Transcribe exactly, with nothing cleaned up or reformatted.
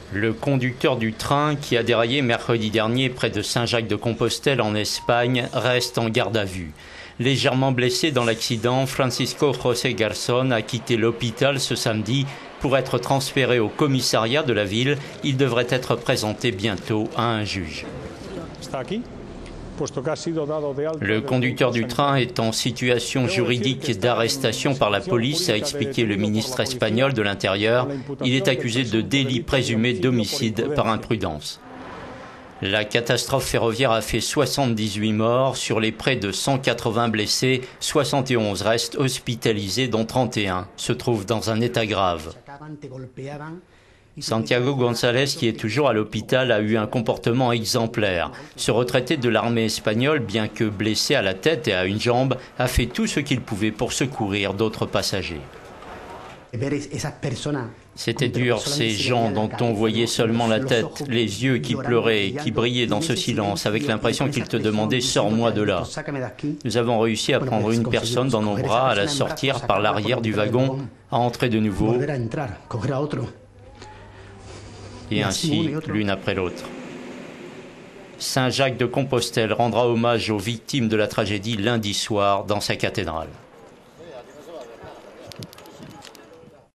Le conducteur du train qui a déraillé mercredi dernier près de Saint-Jacques-de-Compostelle en Espagne reste en garde à vue. Légèrement blessé dans l'accident, Francisco José Garzón a quitté l'hôpital ce samedi pour être transféré au commissariat de la ville. Il devrait être présenté bientôt à un juge. Le conducteur du train est en situation juridique d'arrestation par la police, a expliqué le ministre espagnol de l'Intérieur. Il est accusé de délit présumé d'homicide par imprudence. La catastrophe ferroviaire a fait soixante-dix-huit morts. Sur les près de cent quatre-vingts blessés, soixante et onze restent hospitalisés, dont trente et un se trouvent dans un état grave. Santiago González, qui est toujours à l'hôpital, a eu un comportement exemplaire. Ce retraité de l'armée espagnole, bien que blessé à la tête et à une jambe, a fait tout ce qu'il pouvait pour secourir d'autres passagers. C'était dur, ces gens dont on voyait seulement la tête, les yeux qui pleuraient, qui brillaient dans ce silence, avec l'impression qu'ils te demandaient « sors-moi de là ». Nous avons réussi à prendre une personne dans nos bras, à la sortir par l'arrière du wagon, à entrer de nouveau, et ainsi l'une après l'autre. Saint-Jacques-de-Compostelle rendra hommage aux victimes de la tragédie lundi soir dans sa cathédrale.